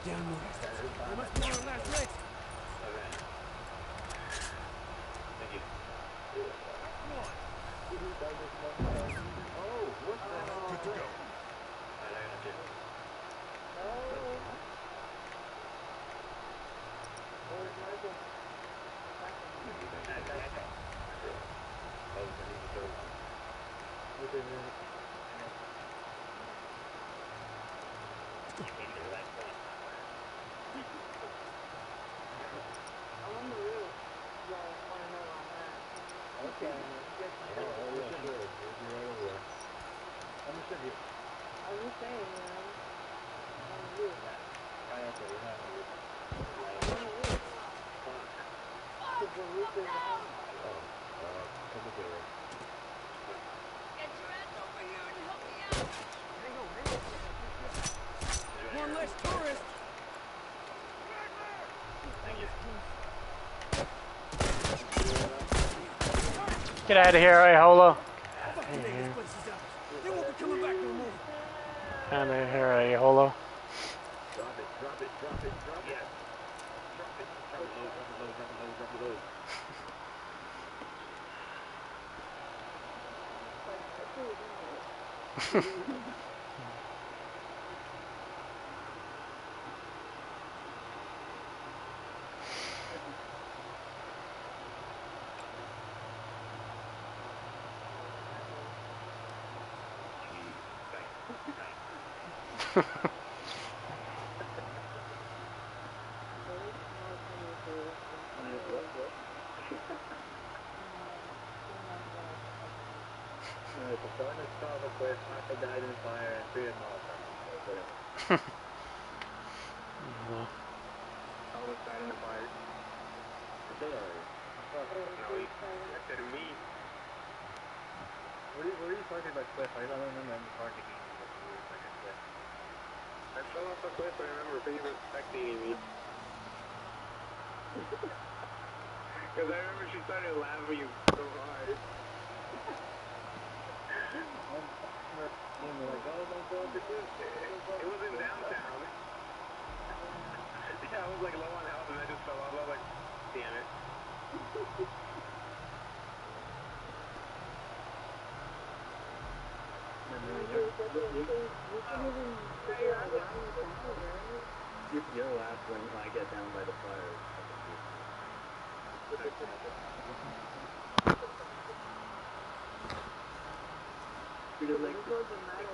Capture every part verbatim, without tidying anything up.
Down north. They must be on our last legs. Okay. Thank you. Oh, what the hell? Good to go. Alright, I got you. Okay. Oh, oh, yeah, sure. We'll be right over there. I'm just here. I was just saying, you know. On the roof. I have to run over here. On the roof. Because the roof is on. Oh, uh, come with it. Get your ass over here and help me out. Hang on, hang on. One less tourist. Thank you. Get out of here, Hijole. Fucking niggas, this place is ours. They won't be coming back no more. Out of here, Hijole. Drop it, drop it, drop it, drop it. Drop it. Drop it low, drop it low, drop it low, drop it low. The son is Papa Quest, Michael died in fire, and three of them all died. Thomas died in the fire. I said already. No, he, I said to me. What are you, what are you talking about, Cliff? I don't remember any parking meetings with you, like I said. I fell off a cliff, I remember people spectating me. Because I remember she started laughing so hard. Like, oh, don't go up the cliff. It was in downtown. Yeah, I was like low on health and I just fell off. I was like, damn it. Your laugh when I get down by the fire. Because like, because like,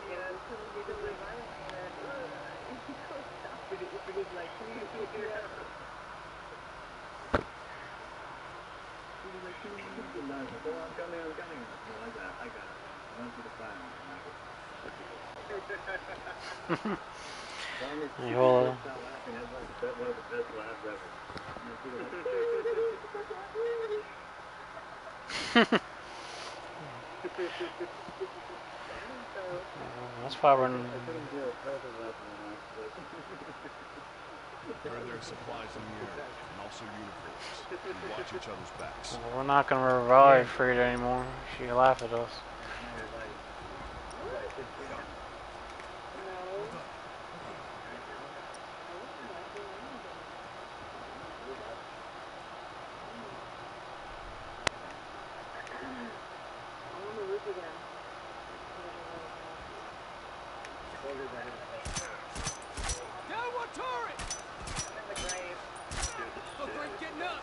I'm coming, I'm coming. No, I got it, I got it. I went to the fire. Hijole. Stop laughing, that's like the best, one of the best laughs ever. That's why we're. I couldn't do a further laughing than that. There are their supplies in the area, and also uniforms. We watch each other's backs. We're not gonna revive Frida anymore. She laughed at us. Downward turret! Look like getting up.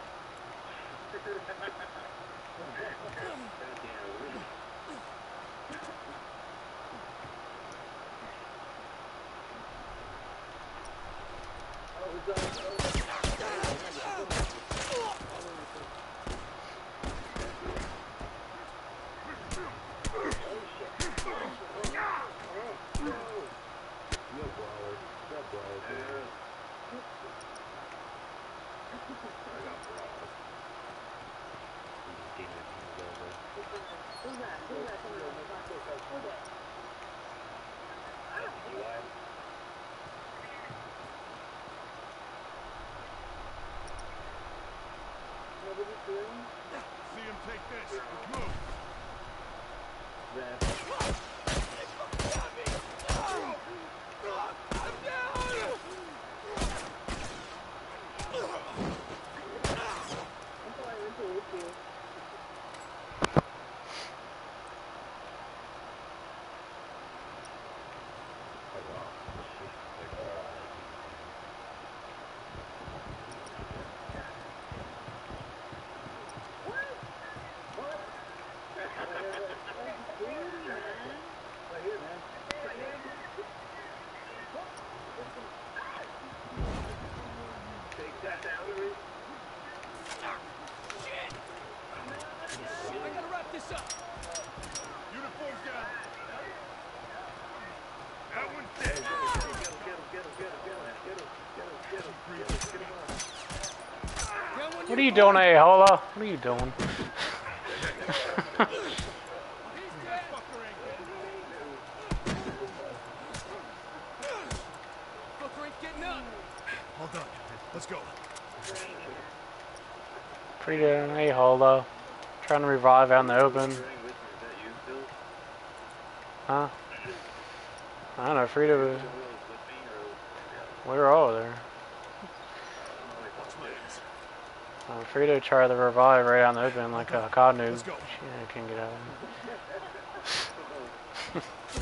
What are you doing, Hijole? What are you doing? All done. Let's go. Pretty damn Hijole. Trying to revive out in the open. Huh? I don't know, Frida was... We were all there. Uh, Frida tried to revive right out in the open like a cod noob. She uh, can't get out of it.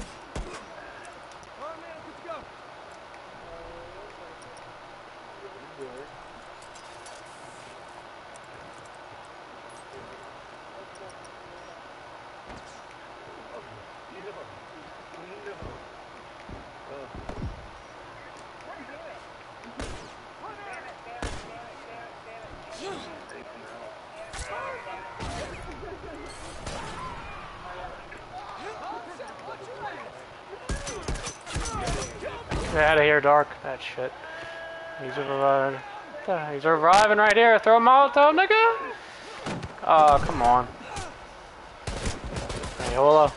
Get out of here, Dark. That shit. He's reviving. He's reviving right here. Throw a Molotov, nigga. Oh, come on. Hijole.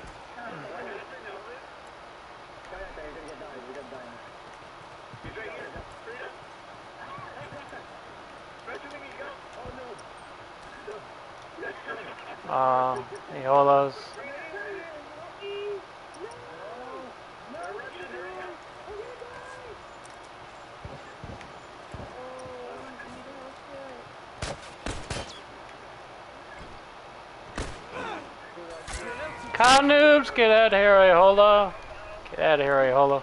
Uh, Hijole's. Cod noobs, get out of here, Hijole. Get out of here, Hijole.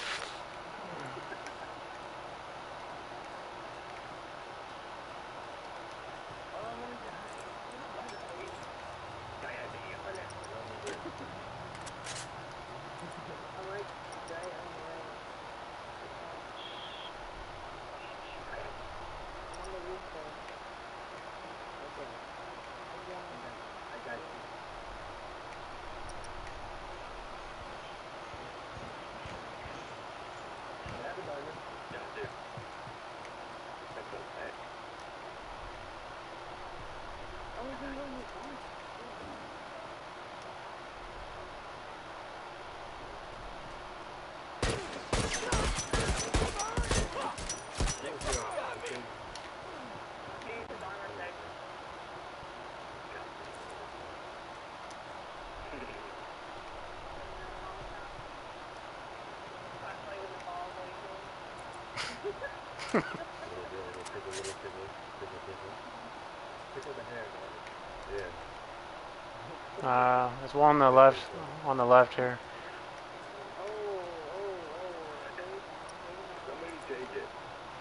Uh, there's one on the left, on the left here. Somebody take it.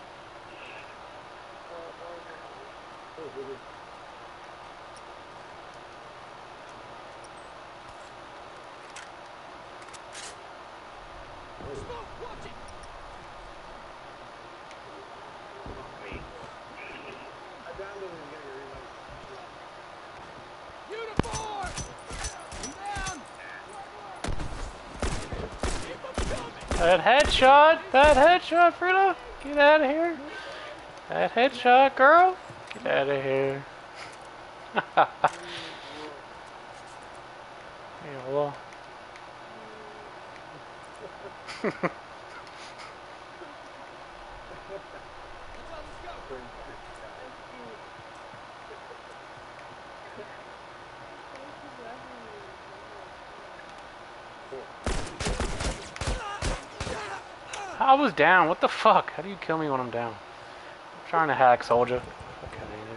That headshot! That headshot, Frida! Get out of here! That headshot, girl! Get out of here. Yeah, well. I was down. What the fuck? How do you kill me when I'm down? I'm trying to hack, soldier. Okay,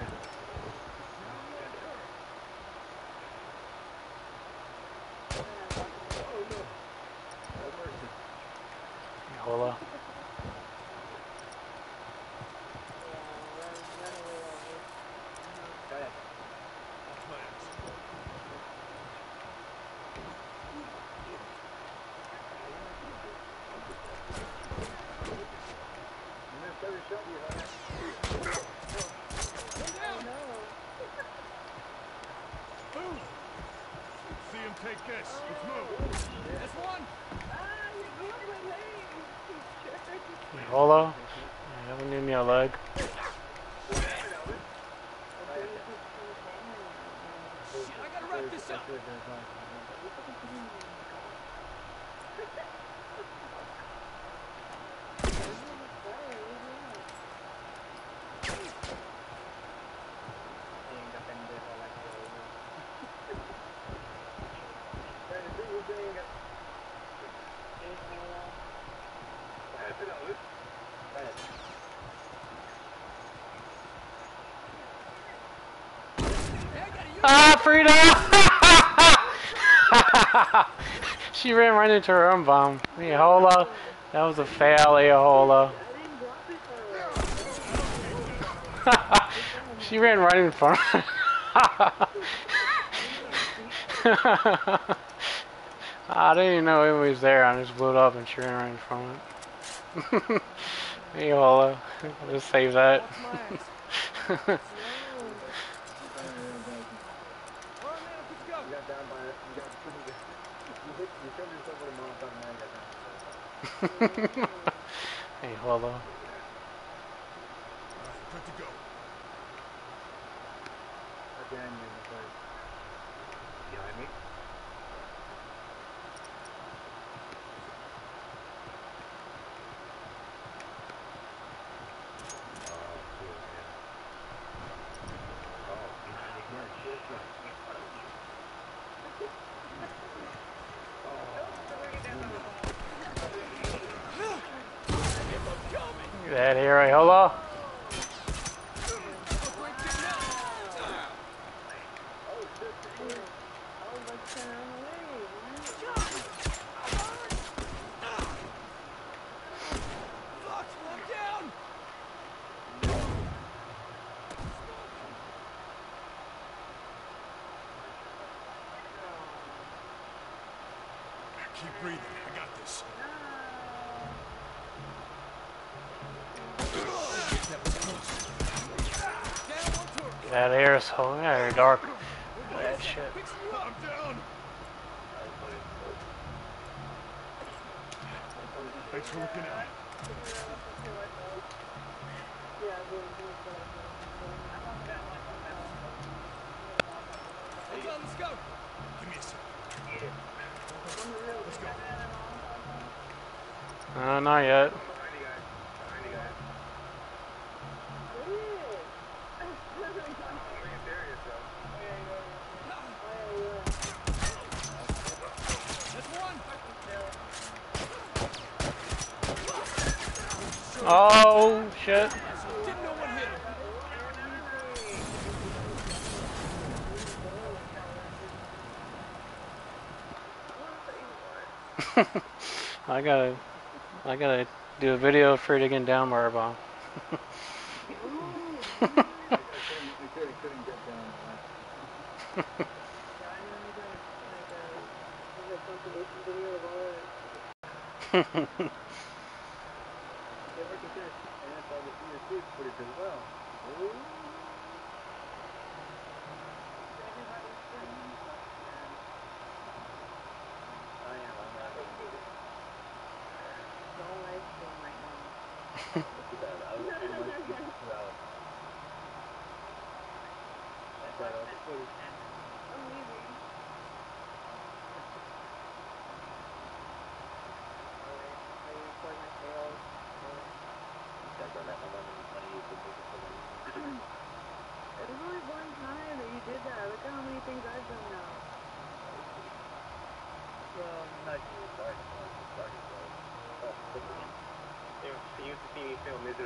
Hijole. See him take this. Let's move. This one? Holo? Yeah, we need me a leg. Shit, I gotta wrap this up. Ah, Frida! She ran right into her own bomb. Hijole. That was a fail, Hijole. She ran right in front of I didn't even know it was there. I just blew it up and she ran right in front of it. Hijole. I'll just save that. Hijole. Good to go. Behind me? That here, Hijole. Keep breathing. I got this. Get out of here, so get out of here, Dark. That shit. I'm down. Thanks for looking out. Hold on, let's go. Give me a second. Let's go. Uh, not yet. Oh, shit. Didn't know what hit him. I gotta, I gotta do a video for it to get down where bomb. There's only one time that you did that. Look at how many things I've done now. Well, not you, sorry. Sorry, sorry. You used to see me feel miserable.